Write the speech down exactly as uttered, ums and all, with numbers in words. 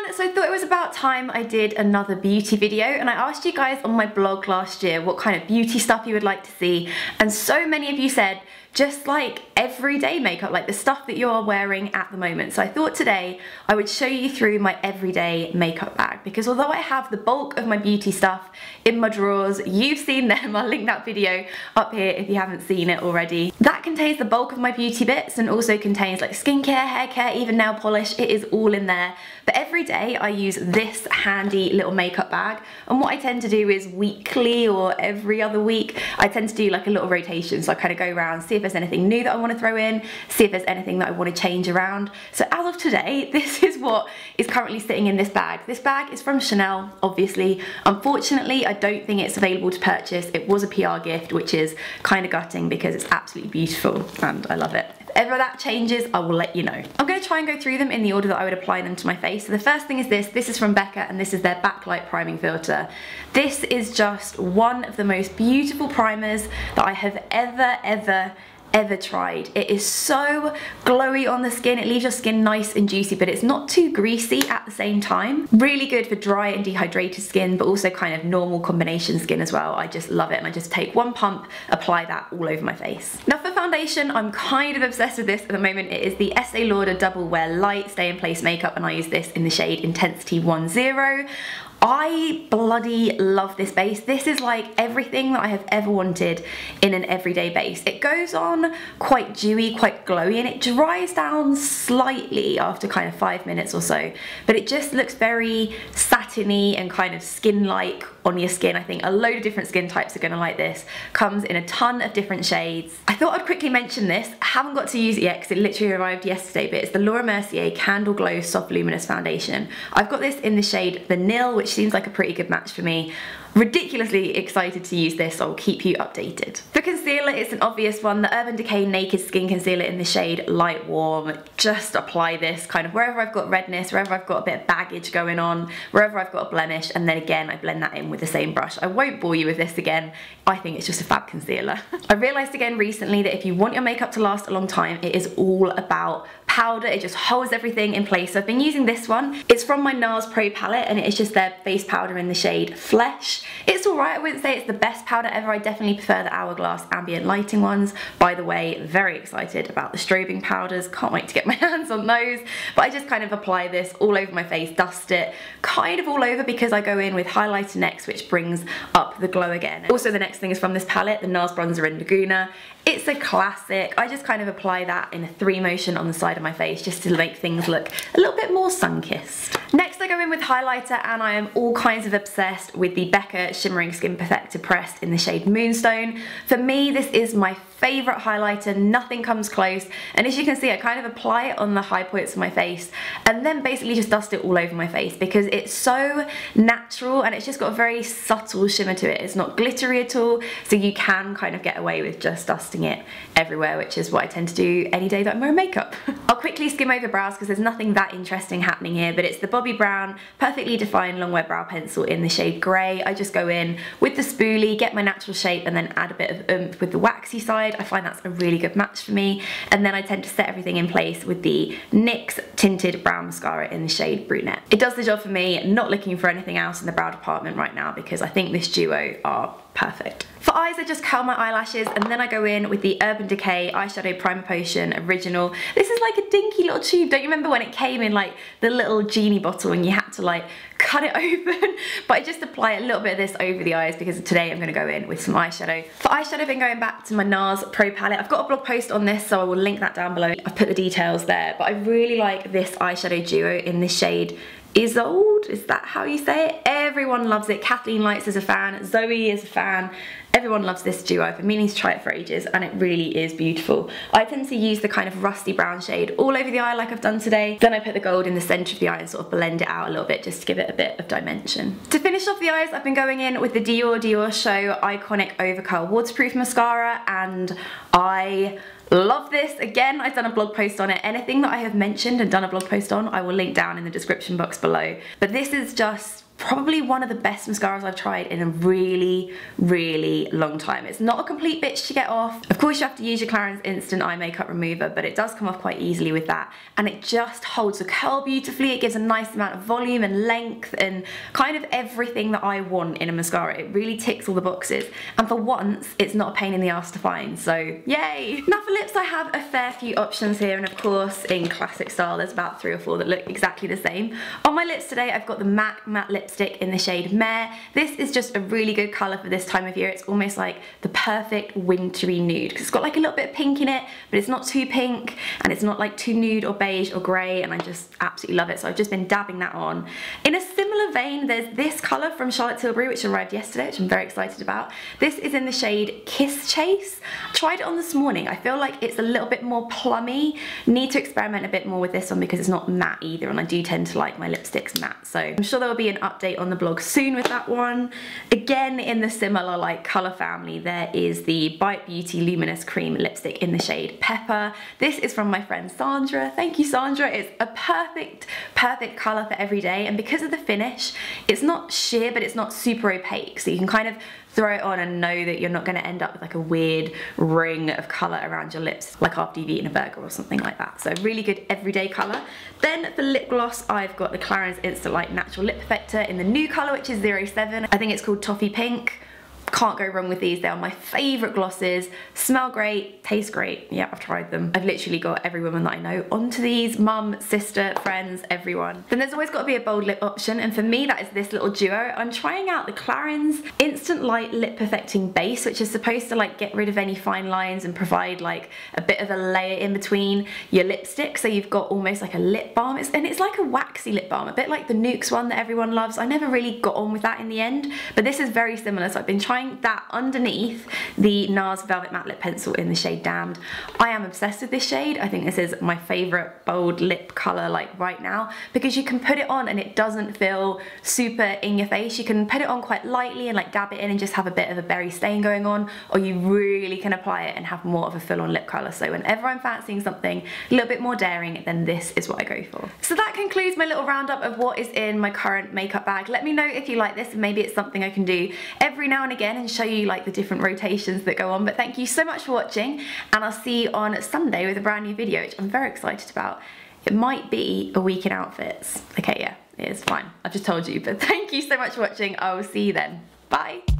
So I thought it was about time I did another beauty video, and I asked you guys on my blog last year what kind of beauty stuff you would like to see, and so many of you said just like everyday makeup, like the stuff that you're wearing at the moment. So I thought today I would show you through my everyday makeup bag, because although I have the bulk of my beauty stuff in my drawers, you've seen them, I'll link that video up here if you haven't seen it already. That contains the bulk of my beauty bits and also contains like skincare, hair care, even nail polish, it is all in there. But every day I use this handy little makeup bag, and what I tend to do is weekly or every other week, I tend to do like a little rotation. So I kind of go around, see if there's anything new that I want to throw in, see if there's anything that I want to change around. So as of today, this is what is currently sitting in this bag. This bag is from Chanel, obviously. Unfortunately, I don't think it's available to purchase. It was a P R gift, which is kind of gutting because it's absolutely beautiful and I love it. If ever that changes, I will let you know. I'm going to try and go through them in the order that I would apply them to my face. So the first thing is this. This is from Becca, and this is their Backlight Priming Filter. This is just one of the most beautiful primers that I have ever, ever, ever tried. It is so glowy on the skin. It leaves your skin nice and juicy, but it's not too greasy at the same time. Really good for dry and dehydrated skin, but also kind of normal combination skin as well. I just love it, and I just take one pump, apply that all over my face. Now for foundation, I'm kind of obsessed with this at the moment. It is the Estee Lauder Double Wear Light Stay in Place Makeup, and I use this in the shade Intensity one zero. I bloody love this base. This is like everything that I have ever wanted in an everyday base. It goes on quite dewy, quite glowy, and it dries down slightly after kind of five minutes or so, but it just looks very satiny and kind of skin-like on your skin. I think a load of different skin types are gonna like this. Comes in a ton of different shades. I thought I'd quickly mention this. I haven't got to use it yet because it literally arrived yesterday, but it's the Laura Mercier Candle Glow Soft Luminous Foundation. I've got this in the shade Vanille, which seems like a pretty good match for me. Ridiculously excited to use this, so I'll keep you updated. For concealer, it's an obvious one, the Urban Decay Naked Skin Concealer in the shade Light Warm. Just apply this kind of wherever I've got redness, wherever I've got a bit of baggage going on, wherever I've got a blemish, and then again I blend that in with the same brush. I won't bore you with this again, I think it's just a fab concealer. I realised again recently that if you want your makeup to last a long time, it is all about powder. It just holds everything in place. So I've been using this one. It's from my NARS Pro palette, and it is just their face powder in the shade Flesh. It's alright, I wouldn't say it's the best powder ever. I definitely prefer the Hourglass ambient lighting ones. By the way, very excited about the strobing powders. Can't wait to get my hands on those. But I just kind of apply this all over my face, dust it kind of all over, because I go in with highlighter next, which brings up the glow again. Also, the next thing is from this palette, the NARS bronzer in Laguna. It's a classic. I just kind of apply that in a three motion on the side of my face just to make things look a little bit more sun-kissed. Next I go in with highlighter, and I am all kinds of obsessed with the Becca Shimmering Skin Perfector Pressed in the shade Moonstone. For me, this is my favourite highlighter, nothing comes close, and as you can see I kind of apply it on the high points of my face and then basically just dust it all over my face because it's so natural and it's just got a very subtle shimmer to it. It's not glittery at all, so you can kind of get away with just dusting it everywhere, which is what I tend to do any day that I'm wearing makeup. I'll quickly skim over brows because there's nothing that interesting happening here, but it's the Bobbi Brown Perfectly Defined Long Wear Brow Pencil in the shade Grey. I just go in with the spoolie, get my natural shape, and then add a bit of oomph with the waxy side. I find that's a really good match for me, and then I tend to set everything in place with the N Y X Tinted Brow Mascara in the shade Brunette. It does the job for me, not looking for anything else in the brow department right now because I think this duo are perfect. For eyes, I just curl my eyelashes and then I go in with the Urban Decay Eyeshadow Primer Potion Original. This is like a dinky little tube. Don't you remember when it came in like the little genie bottle and you had to like cut it open? But I just apply a little bit of this over the eyes because today I'm going to go in with some eyeshadow. For eyeshadow, I've been going back to my NARS Pro palette. I've got a blog post on this, so I will link that down below. I've put the details there, but I really like this eyeshadow duo in the shade Isolde, is that how you say it? Everyone loves it. Kathleen Lights is a fan, Zoe is a fan. Everyone loves this duo. I've been meaning to try it for ages and it really is beautiful. I tend to use the kind of rusty brown shade all over the eye like I've done today. Then I put the gold in the centre of the eye and sort of blend it out a little bit just to give it a bit of dimension. To finish off the eyes, I've been going in with the Dior Dior Show Iconic Overcurl Waterproof Mascara, and I love this. Again, I've done a blog post on it. Anything that I have mentioned and done a blog post on, I will link down in the description box below. But this is just probably one of the best mascaras I've tried in a really, really long time. It's not a complete bitch to get off. Of course you have to use your Clarins Instant Eye Makeup Remover, but it does come off quite easily with that. And it just holds the curl beautifully. It gives a nice amount of volume and length and kind of everything that I want in a mascara. It really ticks all the boxes. And for once, it's not a pain in the ass to find, so yay! Now for lips, I have a fair few options here, and of course, in classic style, there's about three or four that look exactly the same. On my lips today, I've got the MAC Matte Lipstick in the shade Mare. This is just a really good colour for this time of year. It's almost like the perfect wintry nude because it's got like a little bit of pink in it, but it's not too pink and it's not like too nude or beige or grey, and I just absolutely love it. So I've just been dabbing that on. In a similar vein, there's this colour from Charlotte Tilbury which arrived yesterday, which I'm very excited about. This is in the shade Kiss Chase. I tried it on this morning. I feel like it's a little bit more plummy. Need to experiment a bit more with this one because it's not matte either, and I do tend to like my lipsticks matte. So I'm sure there will be an update on the blog soon with that one. Again, in the similar like colour family, there is the Bite Beauty Luminous Cream Lipstick in the shade Pepper. This is from my friend Sandra. Thank you, Sandra. It's a perfect, perfect colour for every day, and because of the finish, it's not sheer, but it's not super opaque, so you can kind of throw it on and know that you're not going to end up with like a weird ring of colour around your lips like after you've eaten a burger or something like that. So really good everyday colour. Then for lip gloss, I've got the Clarins Instant Light Natural Lip Perfector in the new colour, which is zero seven. I think it's called Toffee Pink. Can't go wrong with these. They are my favourite glosses. Smell great, taste great. Yeah, I've tried them. I've literally got every woman that I know onto these. Mum, sister, friends, everyone. Then there's always got to be a bold lip option, and for me that is this little duo. I'm trying out the Clarins Instant Light Lip Perfecting Base, which is supposed to like get rid of any fine lines and provide like a bit of a layer in between your lipstick, so you've got almost like a lip balm. It's, and it's like a waxy lip balm, a bit like the Nuxe one that everyone loves. I never really got on with that in the end, but this is very similar, so I've been trying that underneath the NARS Velvet Matte Lip Pencil in the shade Damned. I am obsessed with this shade. I think this is my favourite bold lip colour like right now, because you can put it on and it doesn't feel super in your face. You can put it on quite lightly and like dab it in and just have a bit of a berry stain going on, or you really can apply it and have more of a full-on lip colour. So whenever I'm fancying something a little bit more daring, then this is what I go for. So that concludes my little roundup of what is in my current makeup bag. Let me know if you like this, and maybe it's something I can do every now and again and show you like the different rotations that go on. But thank you so much for watching, and I'll see you on Sunday with a brand new video, which I'm very excited about. It might be a week in outfits. Okay, yeah, it is fine. I've just told you, but thank you so much for watching. I will see you then. Bye.